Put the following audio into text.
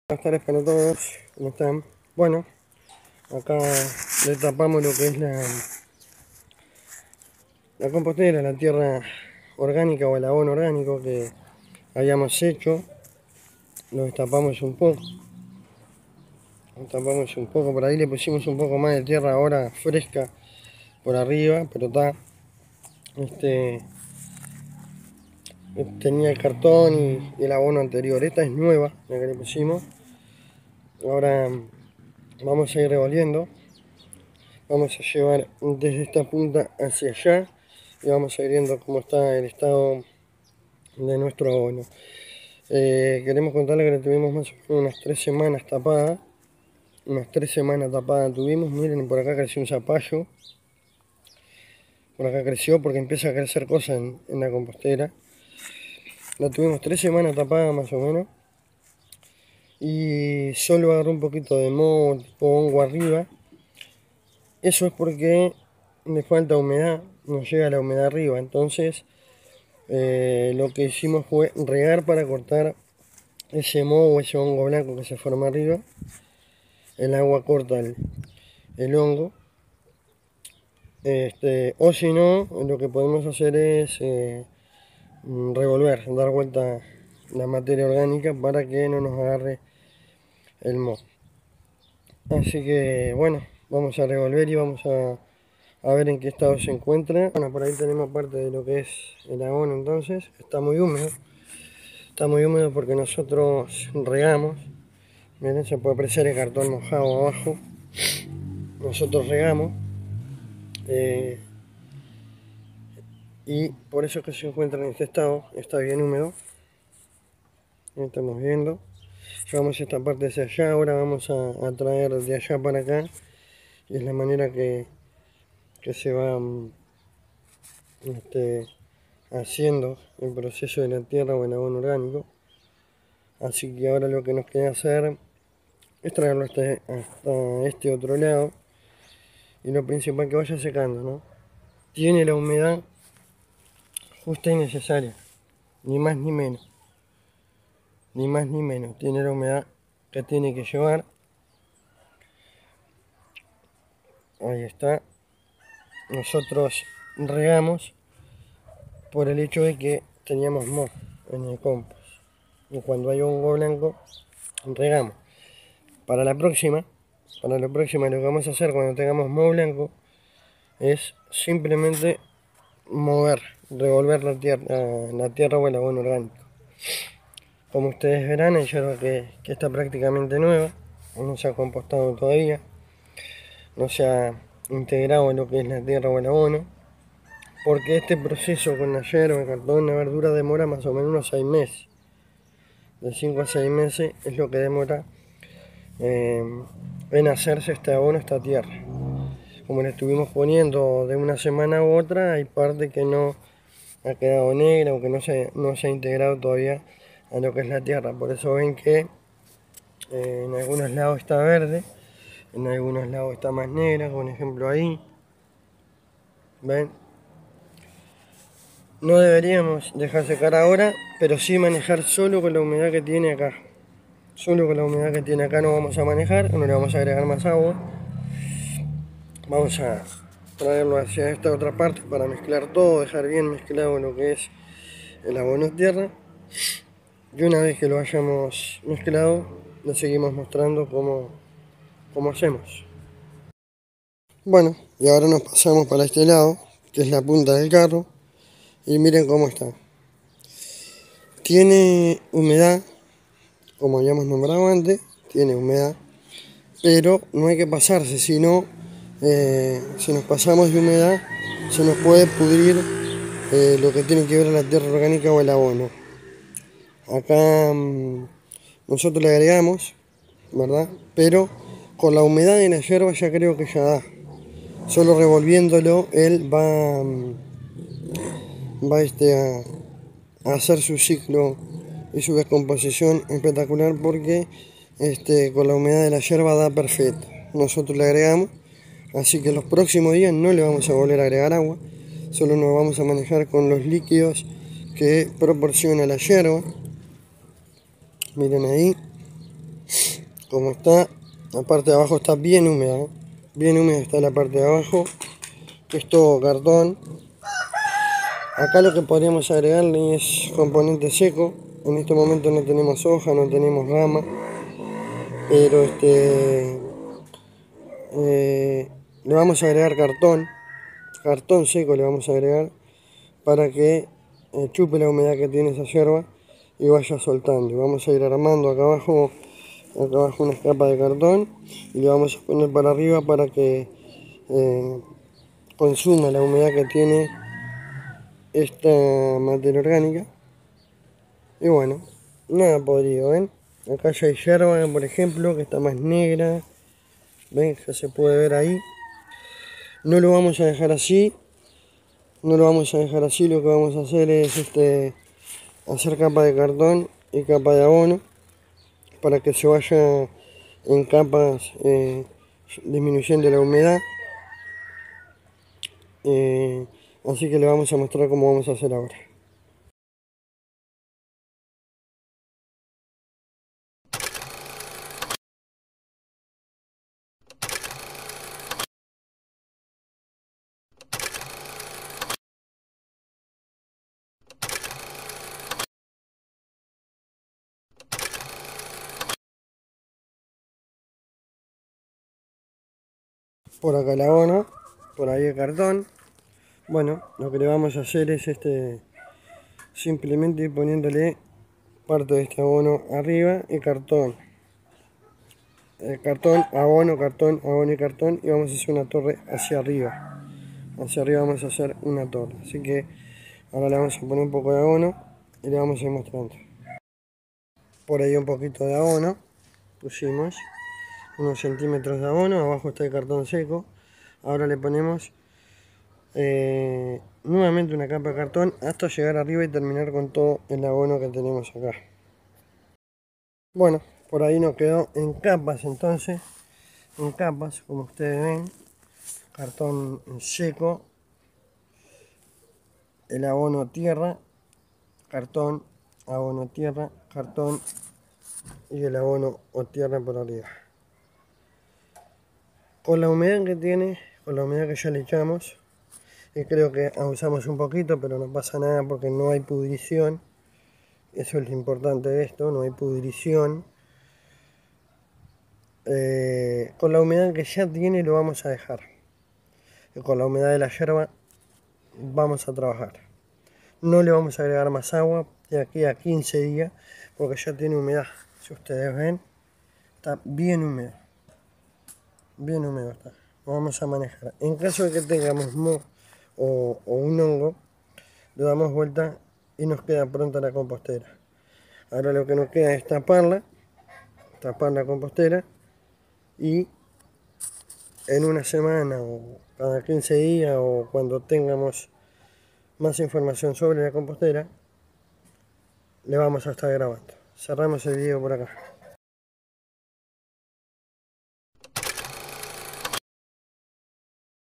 Buenas tardes para todos, ¿cómo están? Bueno, acá le tapamos lo que es la compostera, la tierra orgánica o el abono orgánico que habíamos hecho. Lo destapamos un poco. Por ahí le pusimos un poco más de tierra ahora fresca por arriba, pero está. Tenía el cartón y el abono anterior. Esta es nueva, la que le pusimos. Ahora vamos a ir revolviendo. Vamos a llevar desde esta punta hacia allá y vamos a ir viendo cómo está el estado de nuestro abono. Queremos contarle que le tuvimos más o menos unas 3 semanas tapada. Unas 3 semanas tapada tuvimos. Miren, por acá creció un zapallo. Por acá creció porque empieza a crecer cosas en la compostera. La tuvimos 3 semanas tapada más o menos. Y solo agarró un poquito de moho, tipo hongo arriba. Eso es porque le falta humedad, no llega la humedad arriba. Entonces lo que hicimos fue regar para cortar ese moho o ese hongo blanco que se forma arriba. El agua corta el hongo. O si no, lo que podemos hacer es revolver, dar vuelta la materia orgánica para que no nos agarre el moho. Así que bueno, vamos a revolver y vamos a ver en qué estado se encuentra. Bueno, por ahí tenemos parte de lo que es el abono. Entonces está muy húmedo. Está muy húmedo porque nosotros regamos. Miren, se puede apreciar el cartón mojado abajo. Nosotros regamos. Y por eso es que se encuentra en este estado. Está bien húmedo. Estamos viendo. Llevamos esta parte hacia allá. Ahora vamos a traer de allá para acá. Y es la manera que se va haciendo el proceso de la tierra o el abono orgánico. Así que ahora lo que nos queda hacer es traerlo hasta este otro lado. Y lo principal, que vaya secando, ¿no? Tiene la humedad justa y necesaria, ni más ni menos. Ni más ni menos. Tiene la humedad que tiene que llevar. Ahí está. Nosotros regamos por el hecho de que teníamos moho en el compost. Y cuando hay hongo blanco, regamos. Para la próxima lo que vamos a hacer cuando tengamos moho blanco es simplemente revolver la tierra o el abono orgánico. Como ustedes verán, hay hierba que está prácticamente nueva, no se ha compostado todavía, no se ha integrado en lo que es la tierra o el abono, porque este proceso con la hierba, el cartón, la verdura demora más o menos unos 6 meses. De 5 a 6 meses es lo que demora en hacerse este abono, esta tierra. Como le estuvimos poniendo de una semana u otra, hay parte que no ha quedado negra o que no se ha integrado todavía a lo que es la tierra. Por eso ven que en algunos lados está verde, en algunos lados está más negra, por ejemplo ahí. ¿Ven? No deberíamos dejar secar ahora, pero sí manejar solo con la humedad que tiene acá. Solo con la humedad que tiene acá no vamos a manejar, no le vamos a agregar más agua. Vamos a traerlo hacia esta otra parte para mezclar todo, dejar bien mezclado lo que es el abono tierra. Y una vez que lo hayamos mezclado, le seguimos mostrando cómo hacemos. Bueno, y ahora nos pasamos para este lado, que es la punta del carro, y miren cómo está. Tiene humedad, como habíamos nombrado antes, tiene humedad, pero no hay que pasarse, sino si nos pasamos de humedad se nos puede pudrir lo que tiene que ver la tierra orgánica o el abono. Acá nosotros le agregamos, ¿verdad? Pero con la humedad de la hierba ya creo que ya da. Solo revolviéndolo él va a hacer su ciclo y su descomposición espectacular, porque con la humedad de la hierba da perfecto. Nosotros le agregamos, así que los próximos días no le vamos a volver a agregar agua, solo nos vamos a manejar con los líquidos que proporciona la hierba. Miren ahí, como está, la parte de abajo está bien húmeda, ¿eh? Bien húmeda está la parte de abajo, que es todo cartón. Acá lo que podríamos agregarle es componente seco. En este momento no tenemos hoja, no tenemos rama, pero le vamos a agregar cartón seco le vamos a agregar para que chupe la humedad que tiene esa yerba y vaya soltando. Y vamos a ir armando acá abajo una capa de cartón y le vamos a poner para arriba para que consuma la humedad que tiene esta materia orgánica. Y bueno, nada podrido, ¿ven? Acá ya hay yerba, por ejemplo, que está más negra. ¿Ven? Ya se puede ver ahí. No lo vamos a dejar así. No lo vamos a dejar así. Lo que vamos a hacer es hacer capa de cartón y capa de abono para que se vaya en capas disminuyendo la humedad. Así que le vamos a mostrar cómo vamos a hacer ahora. Por acá el abono, por ahí el cartón. Bueno, lo que le vamos a hacer es simplemente ir poniéndole parte de este abono arriba y cartón. Cartón, abono y cartón, y vamos a hacer una torre hacia arriba. Hacia arriba vamos a hacer una torre. Así que ahora le vamos a poner un poco de abono y le vamos a ir mostrando. Por ahí un poquito de abono. Pusimos unos centímetros de abono. Abajo está el cartón seco. Ahora le ponemos nuevamente una capa de cartón hasta llegar arriba y terminar con todo el abono que tenemos acá. Bueno, por ahí nos quedó en capas entonces. En capas, como ustedes ven. Cartón seco, el abono tierra, cartón, abono tierra, cartón y el abono o tierra por arriba. Con la humedad que tiene, con la humedad que ya le echamos, y creo que abusamos un poquito, pero no pasa nada porque no hay pudrición. Eso es lo importante de esto, no hay pudrición. Con la humedad que ya tiene lo vamos a dejar. Y con la humedad de la yerba vamos a trabajar. No le vamos a agregar más agua de aquí a 15 días porque ya tiene humedad. Si ustedes ven, está bien húmedo. Bien húmedo está. Lo vamos a manejar. En caso de que tengamos moho o un hongo, le damos vuelta y nos queda pronta la compostera. Ahora lo que nos queda es tapar la compostera y en una semana o cada 15 días o cuando tengamos más información sobre la compostera, le vamos a estar grabando. Cerramos el video por acá.